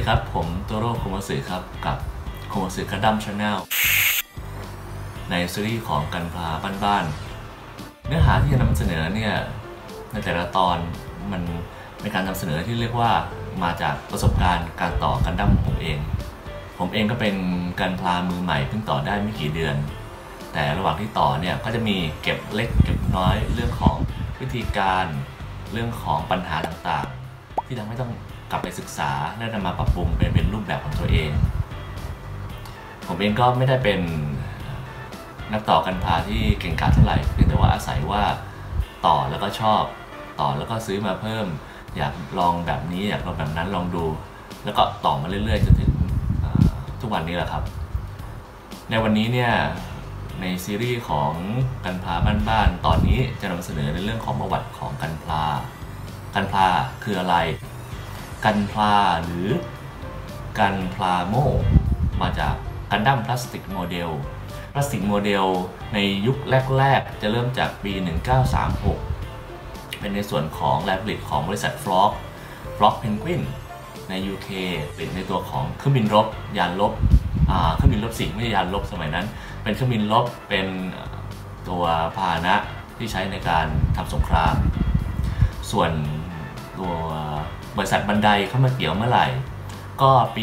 วัสดีครับผมโตโร่โคโมสึครับกับโคโมสึกันดั้มชาแนลในซีรีส์ของกันพลาบ้านๆเนื้อหาที่จะนำเสนอเนี่ยในแต่ละตอนมันเป็นการนำเสนอที่เรียกว่ามาจากประสบการณ์การต่อกันดั้มของผมเองก็เป็นกันพลามือใหม่เพิ่งต่อได้ไม่กี่เดือนแต่ระหว่างที่ต่อเนี่ยก็จะมีเก็บเล็กเก็บน้อยเรื่องของวิธีการเรื่องของปัญหาต่างๆที่ทำให้ต้องกลับไปศึกษาและนำมาปรับปรุงเป็นรูปแบบของตัวเองผมเองก็ไม่ได้เป็นนักต่อกันพลาที่เก่งกาจเท่าไหร่เพียงแต่ว่าอาศัยว่าต่อแล้วก็ชอบต่อแล้วก็ซื้อมาเพิ่มอยากลองแบบนี้อยากลองแบบนั้นลองดูแล้วก็ต่อมาเรื่อยๆจนถึงทุกวันนี้แหละครับในวันนี้เนี่ยในซีรีส์ของกันพลาบ้านๆตอนนี้จะนำเสนอในเรื่องของประวัติของกันพลาคืออะไรกันพลาหรือกันพลาโมมาจากกันดั้มพลาสติกโมเดลในยุคแรกๆจะเริ่มจากปี 1936เป็นในส่วนของแลบผลิตของบริษัทฟล็อกเพนกวินใน UK เป็นในตัวของเครื่องบินรบยานรบเครื่องบินรบสิงไม่ใช่ยานรบสมัยนั้นเป็นเครื่องบินรบเป็นตัวพาหนะที่ใช้ในการทำสงครามส่วนตัวบริษัทบันไดเข้ามาเกี่ยวเมื่อไหร่ก็ปี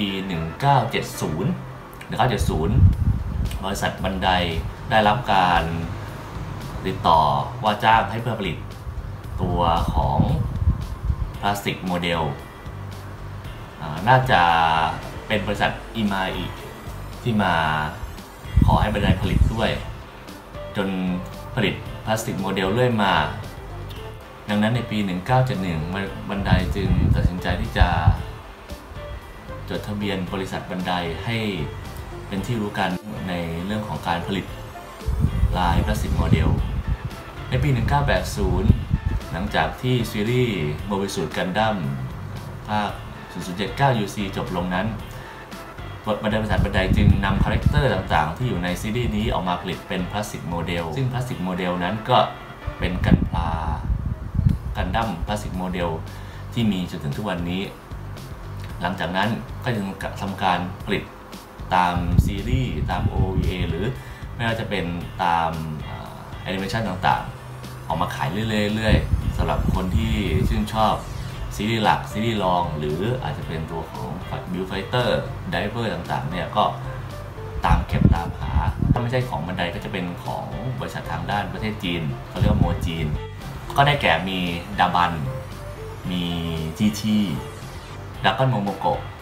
1970 บริษัทบันไดได้รับการติดต่อว่าจ้างให้เพื่อผลิตตัวของพลาสติกโมเดลน่าจะเป็นบริษัทอิมาอิที่มาขอให้บันไดผลิตด้วยจนผลิตพลาสติกโมเดลเรื่อยมาดังนั้นในปี 1971 บันไดจึงตัดสินใจที่จะจดทะเบียนบริษัทบันไดให้เป็นที่รู้กันในเรื่องของการผลิตลายพลาสติกโมเดลในปี 1980 หลังจากที่ซีรีส์โมบิสูดกันดั้มภาค 0079 UC จบลงนั้นบริษัทบันไดจึงนำคาแรคเตอร์ต่างๆที่อยู่ในซีรีส์นี้ออกมาผลิตเป็นพลาสติกโมเดลซึ่งพลาสติกโมเดลนั้นก็เป็นกันดั้มพลาสติกโมเดลที่มีจนถึงทุกวันนี้หลังจากนั้นก็จึงทำการผลิตตามซีรีส์ตาม OVA หรือไม่ว่าจะเป็นตามแอนิเมชันต่างๆออกมาขายเรื่อยๆสำหรับคนที่ชื่นชอบซีรีส์หลักซีรีส์รองหรืออาจจะเป็นตัวของบิลไฟเตอร์ไดเวอร์ต่างๆเนี่ยก็ตามเก็บตามหาถ้าไม่ใช่ของบันไดก็จะเป็นของบริษัททางด้านประเทศจีนเขาเรียกว่าโมจีนก็ได้แก่มีดาบันมี GT ดักกันโมโมโกะ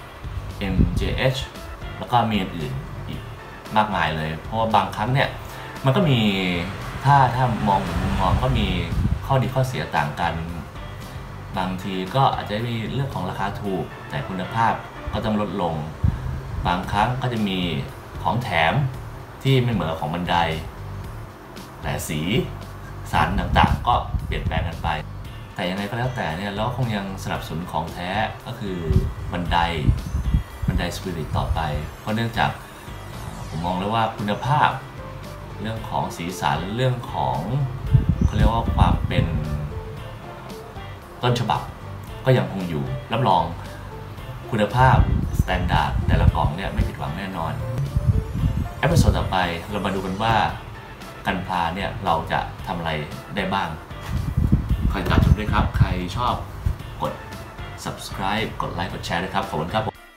MJH แล้วก็มีอื่นๆอีกมากมายเลยเพราะว่าบางครั้งเนี่ยมันก็มีถ้ามองมุมมองก็มีข้อดีข้อเสียต่างกันบางทีก็อาจจะมีเรื่องของราคาถูกแต่คุณภาพก็ต้องลดลงบางครั้งก็จะมีของแถมที่ไม่เหมือนของบันไดแต่สีสันต่างๆก็เปลี่ยนแปลงกันไปแต่ยังไงก็แล้วแต่เนี่ยเราคงยังสนับสนุนของแท้ก็คือบันไดสปิริตต่อไปเพราะเนื่องจากผมมองแล้วว่าคุณภาพเรื่องของสีสันเรื่องของเขาเรียกว่าความเป็นต้นฉบับก็ยังคงอยู่รับรองคุณภาพสแตนดาร์ดแต่ละกล่องเนี่ยไม่ผิดหวังแน่นอนเอพิโซดต่อไปเรามาดูกันว่ากันพลาเนี่ยเราจะทำอะไรได้บ้างคอยติดตามชมด้วยครับใครชอบกด subscribe กดไลค์กดแชร์ด้วยครับขอบคุณครับ